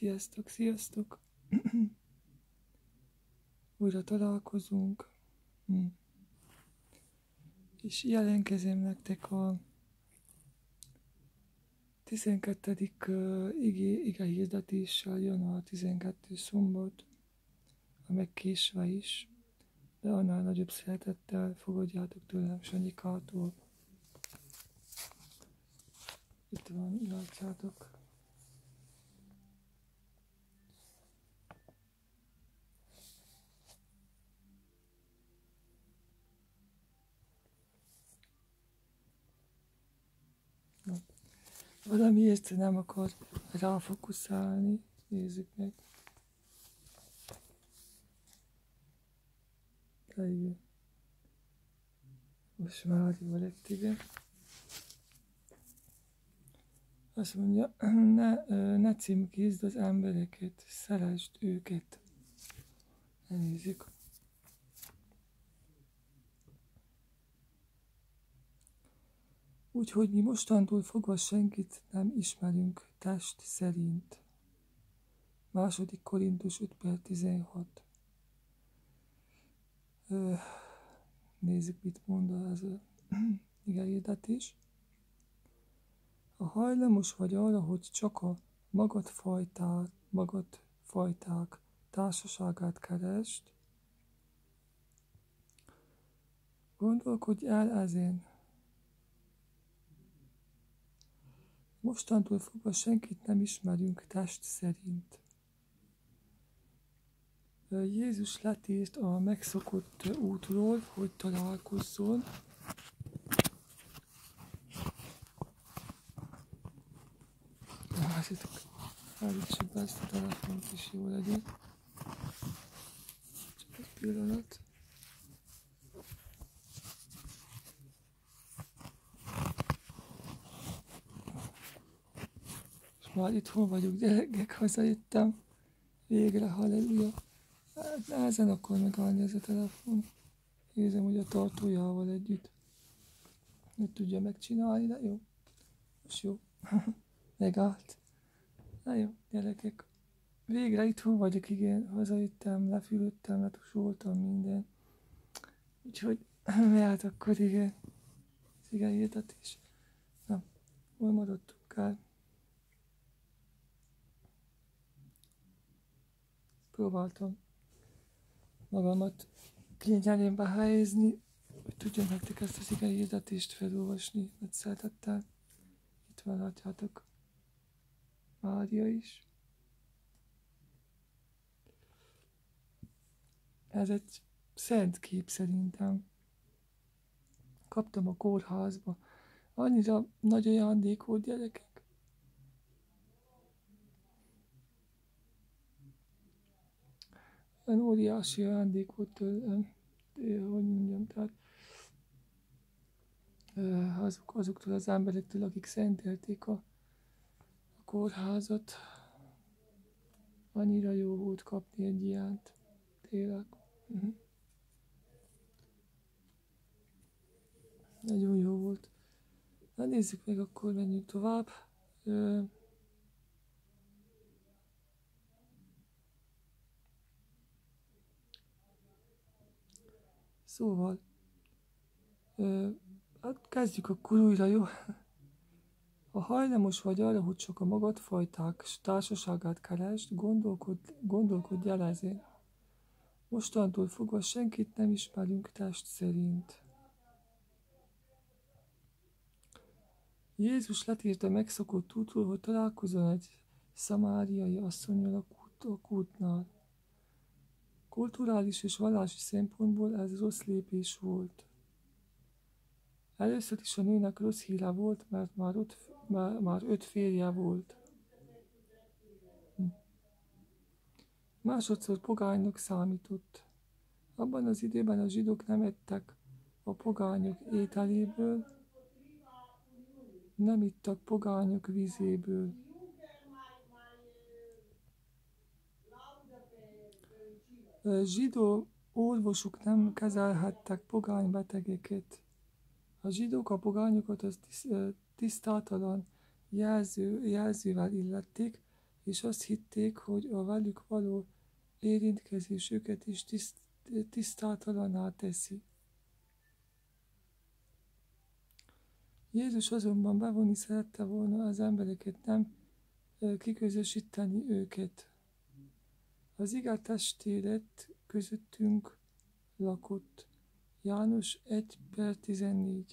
Sziasztok, sziasztok! Újra találkozunk. És jelentkezem nektek a 12. ige hirdetéssel. Jön a 12 szombat, a megkésve is, de annál nagyobb szeretettel fogadjátok tőlem Sanyikától. Itt van, látjátok. Valamiért nem akar ráfokuszálni. Nézzük meg. De igen. Most már jó lett, igen. Azt mondja, ne címkézd az embereket, szeresd őket. Nézzük. Úgyhogy mi mostantól fogva senkit nem ismerünk test szerint. 2. Korintus 5:16. Nézzük, mit mond ez a igehirdetés. Ha hajlamos vagy arra, hogy csak a magadfajták társaságát keresd, gondolkodj el ezen. Mostantól fogva senkit nem ismerünk test szerint. Jézus letért a megszokott útról, hogy találkozzon. Állítsuk be ezt a telefont is, jó legyen. Csak egy pillanat. És már itthon vagyok, gyerekek, hazajöttem. Végre, halleluja. Hát nehezen akar megállni ez a telefon. Érzem, hogy a tartójával együtt nem tudja megcsinálni, de jó. Most jó. Megállt. Na jó, gyerekek. Végre itthon vagyok, igen. Hazajöttem, lefülöttem, letusoltam minden. Úgyhogy mehet akkor, igen. Az igehirdetés. Na, hol maradtunk el? Próbáltam magamat kényelembe helyezni, hogy tudjam nektek ezt az igehirdetést felolvasni, nagy szeretettel. Itt van, látjátok, Mária is. Ez egy szent kép szerintem. Kaptam a kórházba. Annyira nagy ajándék volt, gyerekek. Olyan óriási ajándék volt tőlem, hogy mondjam, tehát azoktól az emberektől, akik szentelték a kórházat. Annyira jó volt kapni egy ilyent, tényleg. Nagyon jó volt. Na nézzük meg, akkor menjünk tovább. Szóval, hát kezdjük akkor újra, jó? Ha hajlamos vagy arra, hogy csak a magadfajták társaságát keresd, gondolkodj el ezen. Mostantól fogva senkit nem ismerünk test szerint. Jézus letért a megszokott útról, hogy találkozzon egy szamáriai asszonnyal a kútnál. Kulturális és vallási szempontból ez rossz lépés volt. Először is a nőnek rossz híre volt, mert már 5 férje volt. Másodszor pogánynak számított. Abban az időben a zsidók nem ettek a pogányok ételéből, nem ittak pogányok vízéből. Zsidó orvosok nem kezelhettek pogánybetegeket. A zsidók a pogányokat az tisztátalan jelzővel illették, és azt hitték, hogy a velük való érintkezés őket is tisztátalanná teszi. Jézus azonban bevonni szerette volna az embereket, nem kiközösíteni őket. Az ige testé lett, közöttünk lakott. János 1:14.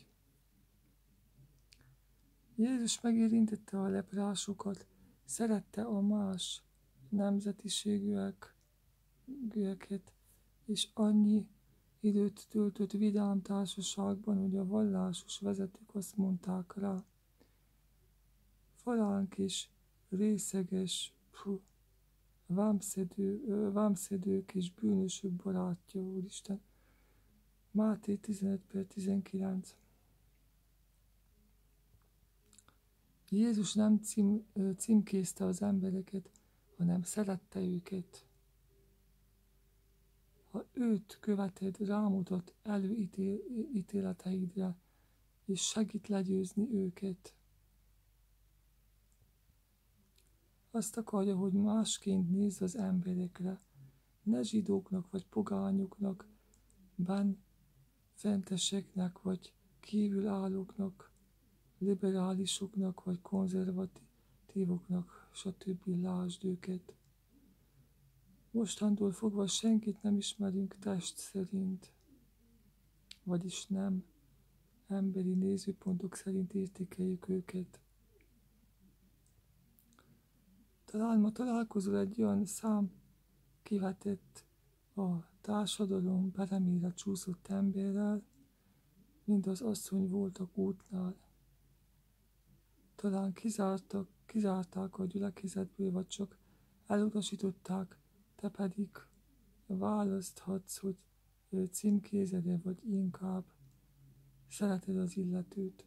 Jézus megérintette a leprásokat, szerette a más nemzetiségűeket, és annyi időt töltött vidám társaságban, hogy a vallásos vezetők azt mondták rá: falánk és részeges, vámszedők és bűnösök barátja, Úristen. Máté 15:19. Jézus nem címkézte az embereket, hanem szerette őket. Ha őt követed, rámutat előítéleteidre, és segít legyőzni őket. Azt akarja, hogy másként nézz az emberekre, ne zsidóknak vagy pogányoknak, fenteseknek vagy kívülállóknak, liberálisoknak vagy konzervatívoknak, stb. Lásd őket. Mostantól fogva senkit nem ismerünk test szerint, vagyis nem emberi nézőpontok szerint értékeljük őket. Talán ma találkozol egy olyan kivetett a társadalom belemére csúszott emberrel, mint az asszony voltak útnál. Talán kizárták a gyülekezetből, vagy csak elutasították, te pedig választhatsz, hogy címkézed-e, vagy inkább szereted az illetőt.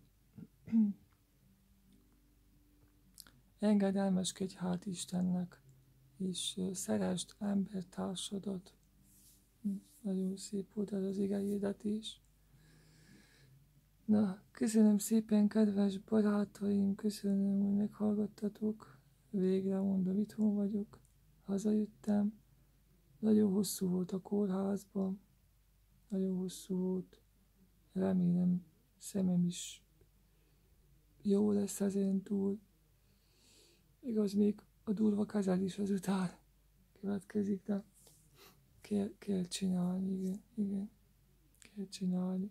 Engedelmeskedj hát Istennek, és szeresd embertársadat. Nagyon szép volt ez az igehirdetés. Na, köszönöm szépen, kedves barátaim, köszönöm, hogy meghallgattatok. Végre mondom, itthon vagyok, hazajöttem. Nagyon hosszú volt a kórházban, nagyon hosszú volt. Remélem, szemem is jó lesz ezen túl. Igaz, még a durva kezelés azután következik, de kell csinálni, igen, kell csinálni.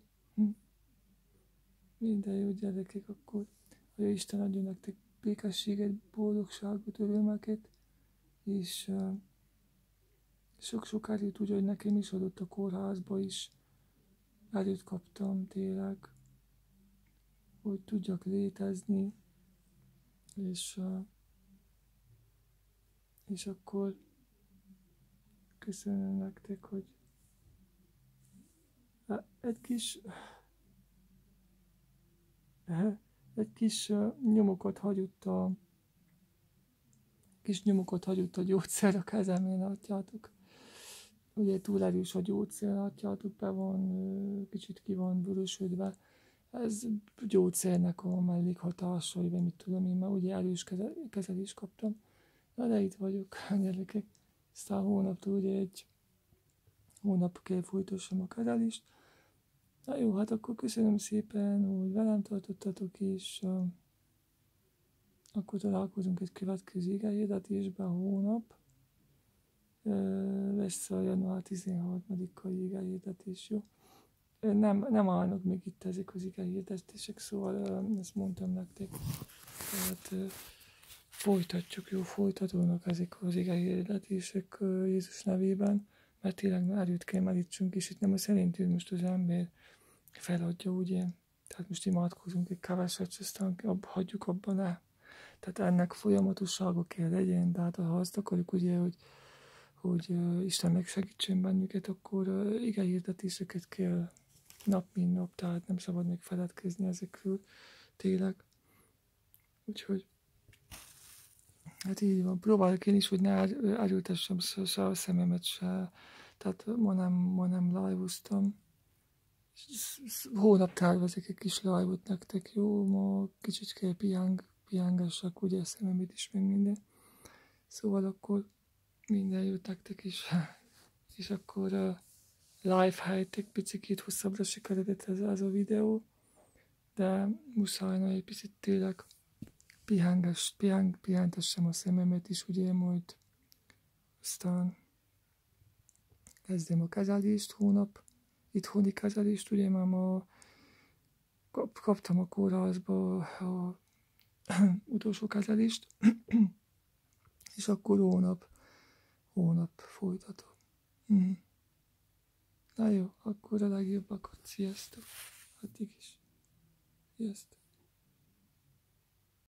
Minden jó, gyerekek, akkor hogy Isten adjon nektek békességet, boldogságot, örömeket, és sok-sok erőt, úgy, hogy nekem is adott a kórházba is. Erőt kaptam tényleg, hogy tudjak létezni, és akkor köszönöm nektek, hogy egy kis nyomokat hagyott a gyógyszer a kezemén, látjátok. Ugye túl erős a gyógyszer, látjátok, kicsit ki van vörösödve. Ez gyógyszernek a mellékhatásai, vagy mit tudom én, mert ugye erős kezelést kaptam. Na de itt vagyok, gyerekek. Aztán hónaptól ugye egy hónap kell folytassam a kezelést. Na jó, hát akkor köszönöm szépen, hogy velem tartottatok, és akkor találkozunk egy következő igehirdetésben hónap. Lesz a január 13-ai igehirdetés, jó? Nem állnak még itt ezek az igehirdetések, szóval ezt mondtam nektek. Tehát folytatjuk, jó, folytatódnak ezek az igehirdetések Jézus nevében, mert tényleg erőt kell merítsünk, és itt nem a szerintű most az ember feladja, ugye? Tehát most imádkozunk egy keveset, és aztán hagyjuk abban el. Tehát ennek folyamatossága kell legyen, tehát ha azt akarjuk, ugye, hogy Isten megsegítsen bennünket, akkor igehirdetéseket kell nap mint nap, tehát nem szabad még feledkezni ezekről, tényleg. Úgyhogy, hát így van, próbálok én is, hogy ne erőltessem se a szememet se, tehát ma nem live-oztam. Hónap tervezek egy kis live-ot nektek, jó? Ma kicsit kell pihengessak, ugye a szememet is, meg minden. Szóval akkor minden jót nektek is. És akkor Lifehide egy picit hosszabbra sikeredett ez a videó, de muszáj egy picit tényleg pihentessem a szememet is, ugye majd aztán kezdem a kezelést itthoni kezelést, ugye már ma kaptam a kórházba a utolsó kezelést, és akkor hónap folytatom. Na jó, akkor a legjobbakat, sziasztok, addig is, sziasztok.